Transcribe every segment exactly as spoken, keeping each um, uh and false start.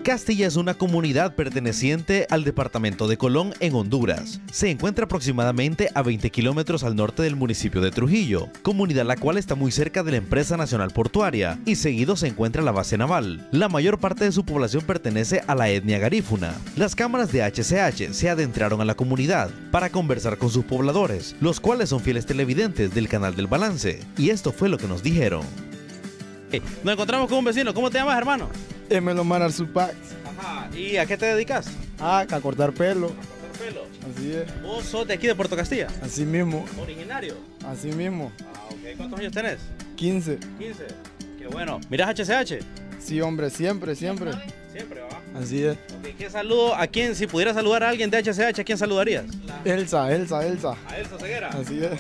Castilla es una comunidad perteneciente al departamento de Colón, en Honduras. Se encuentra aproximadamente a veinte kilómetros al norte del municipio de Trujillo, comunidad la cual está muy cerca de la empresa nacional portuaria y seguido se encuentra la base naval. La mayor parte de su población pertenece a la etnia garífuna. Las cámaras de H C H se adentraron a la comunidad para conversar con sus pobladores, los cuales son fieles televidentes del canal del Balance, y esto fue lo que nos dijeron. Nos encontramos con un vecino. ¿Cómo te llamas, hermano? Emelomar Arzupac. Ajá. ¿Y a qué te dedicas? Ah, a cortar pelo. A cortar pelo. Así es. ¿Vos sos de aquí de Puerto Castilla? Así mismo. ¿Originario? Así mismo. Ah, ok. ¿Cuántos años tenés? quince. quince. Qué bueno. ¿Mirás H C H? Sí, hombre, siempre, siempre. Siempre, va. Así es. Ok. ¿Qué saludo? ¿A quién? Si pudieras saludar a alguien de H C H, ¿a quién saludarías? Elsa, Elsa, Elsa. A Elsa Ceguera. Así es.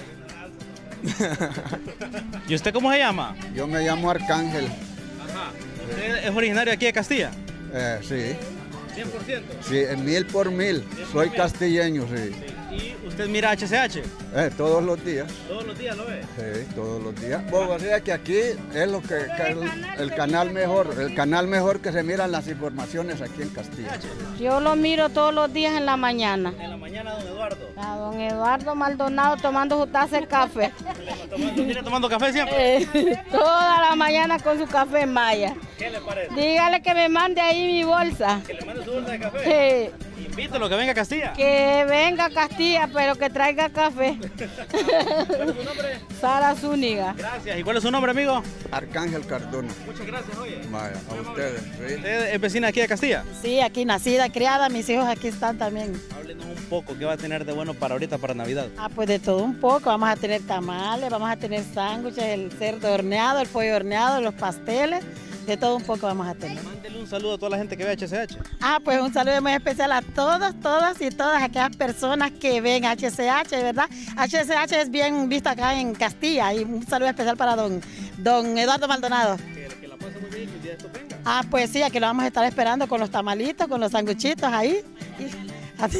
¿Y usted cómo se llama? Yo me llamo Arcángel. Ajá. ¿Usted es originario aquí de Castilla? Eh, sí. cien por ciento. Sí, mil por mil. Soy castelleño, sí. Sí. ¿Y usted mira H C H? Eh, todos los días. ¿Todos los días lo ve? Sí, todos los días. Bueno, o sea que aquí es lo que, que el, el canal mejor, el canal mejor que se miran las informaciones aquí en Castilla. Yo lo miro todos los días en la mañana. En la mañana, don Eduardo. A don Eduardo Maldonado tomando su taza de café. ¿Viene tomando café siempre? Eh, toda la mañana con su café en malla. ¿Qué le parece? Dígale que me mande ahí mi bolsa. ¿Que le mande su bolsa de café? Sí. Invítelo, que venga a Castilla. Que venga a Castilla, pero que traiga café. ¿Cuál es su nombre? Sara Zúñiga. Gracias. ¿Y cuál es su nombre, amigo? Arcángel Cardona. Muchas gracias, oye. Vaya, a ustedes. ¿Sí? ¿Usted es vecina aquí de Castilla? Sí, aquí nacida, criada, mis hijos aquí están también. Háblenos un poco, ¿qué va a tener de bueno para ahorita, para Navidad? Ah, pues de todo un poco, vamos a tener tamales, vamos a tener sándwiches, el cerdo horneado, el pollo horneado, los pasteles, de todo un poco vamos a tener. Mándele un saludo a toda la gente que ve H C H. Ah, pues un saludo muy especial a todos, todas y todas aquellas personas que ven H C H, ¿verdad? H C H es bien vista acá en Castilla y un saludo especial para don, don Eduardo Maldonado. Que, que la pase muy bien, que el día de esto venga. Ah, pues sí, aquí lo vamos a estar esperando con los tamalitos, con los sanguchitos ahí. Y así,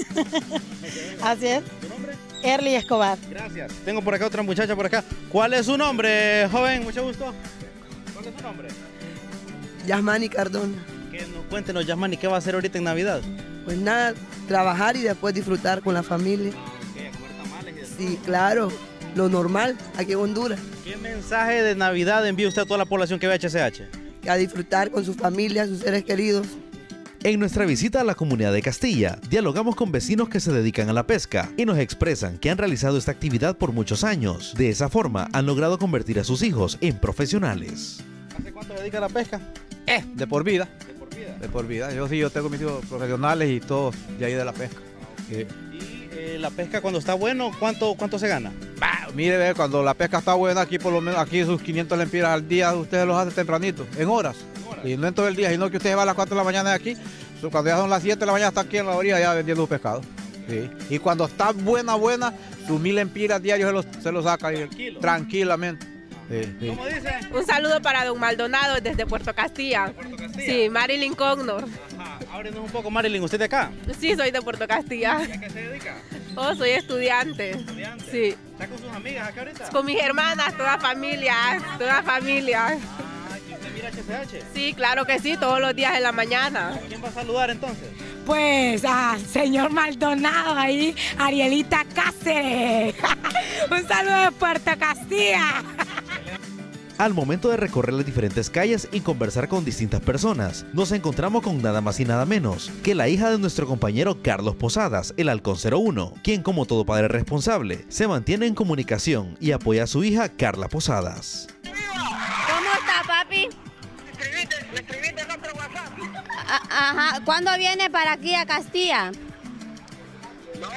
así es. ¿Tu nombre? Erly Escobar. Gracias. Tengo por acá otra muchacha por acá. ¿Cuál es su nombre, joven? Mucho gusto. ¿Cuál es su nombre? Yasmani Cardona. Que nos cuéntenos, Yasmani, ¿qué va a hacer ahorita en Navidad? Pues nada, trabajar y después disfrutar con la familia. Ah, ok, a comer tamales y de Sí, claro, lo normal aquí en Honduras. ¿Qué mensaje de Navidad envía usted a toda la población que ve H C H? A disfrutar con su familia, sus seres queridos. En nuestra visita a la comunidad de Castilla, dialogamos con vecinos que se dedican a la pesca y nos expresan que han realizado esta actividad por muchos años. De esa forma, han logrado convertir a sus hijos en profesionales. ¿Hace cuánto se dedica a la pesca? Eh, de por vida. De por vida. De por vida. Yo sí, yo tengo mis hijos profesionales y todos de ahí de la pesca. Sí. ¿Y eh, la pesca cuando está bueno, cuánto, cuánto se gana? Bah, mire, ve, cuando la pesca está buena, aquí por lo menos, aquí sus quinientos lempiras al día, ustedes los hacen tempranito, en horas. ¿En horas? Y no en todo el día, sino que usted va a las cuatro de la mañana de aquí, so, cuando ya son las siete de la mañana está aquí en la orilla ya vendiendo su pescado. Sí. Y cuando está buena, buena, sus mil lempiras diarios se los, se los saca ahí, Tranquilo. tranquilamente. Sí, sí. ¿Cómo dice? Un saludo para don Maldonado desde Puerto Castilla. ¿De Puerto Castilla? Sí, Marilyn Connor. Ajá. Ábrenos un poco, Marilyn, ¿usted de acá? Sí, soy de Puerto Castilla. ¿Y a qué se dedica? Oh, soy estudiante. ¿Estudiante? Sí. ¿Está con sus amigas acá ahorita? Con mis hermanas, toda familia, toda familia. Ah, ¿y usted mira H C H? Sí, claro que sí, todos los días en la mañana. ¿Quién va a saludar entonces? Pues a señor Maldonado ahí, Arielita Cáceres. Un saludo de Puerto Castilla. Al momento de recorrer las diferentes calles y conversar con distintas personas, nos encontramos con nada más y nada menos que la hija de nuestro compañero Carlos Posadas, el Halcón cero uno, quien como todo padre responsable, se mantiene en comunicación y apoya a su hija Carla Posadas. ¿Cómo está, papi? ¿Le escribiste en otro WhatsApp? A- Ajá. ¿Cuándo viene para aquí a Castilla? No.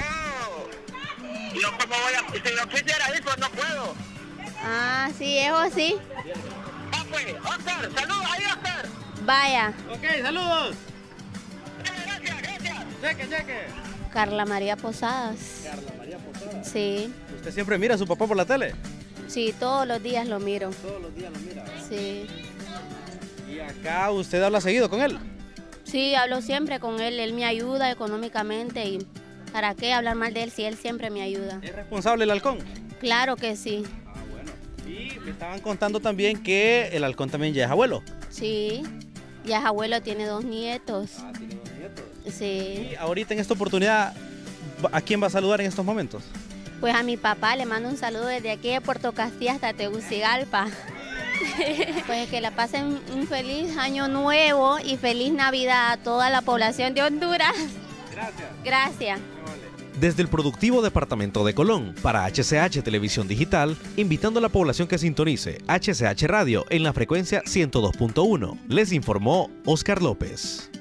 Yo cómo voy a... Si yo quisiera ir, pues no puedo. Ah, sí, eso sí. Ah, pues, Oscar, saludos ahí, Oscar. Vaya. Ok, saludos. Gracias, gracias. Cheque, cheque. Carla María Posadas. Carla María Posadas. Sí. ¿Usted siempre mira a su papá por la tele? Sí, todos los días lo miro. Todos los días lo mira. Sí. ¿Y acá usted habla seguido con él? Sí, hablo siempre con él. Él me ayuda económicamente y ¿para qué hablar mal de él si él siempre me ayuda? ¿Es responsable el halcón? Claro que sí. Ah, bueno. Y me estaban contando también que el halcón también ya es abuelo. Sí. Ya es abuelo, tiene dos nietos. Ah, tiene dos nietos. Sí. Y ahorita en esta oportunidad, ¿a quién va a saludar en estos momentos? Pues a mi papá le mando un saludo desde aquí de Puerto Castilla hasta Tegucigalpa. Pues que la pasen un feliz año nuevo y feliz Navidad a toda la población de Honduras. Gracias. Gracias. Desde el productivo departamento de Colón, para H C H Televisión Digital, invitando a la población que sintonice H C H Radio en la frecuencia ciento dos punto uno. Les informó Oscar López.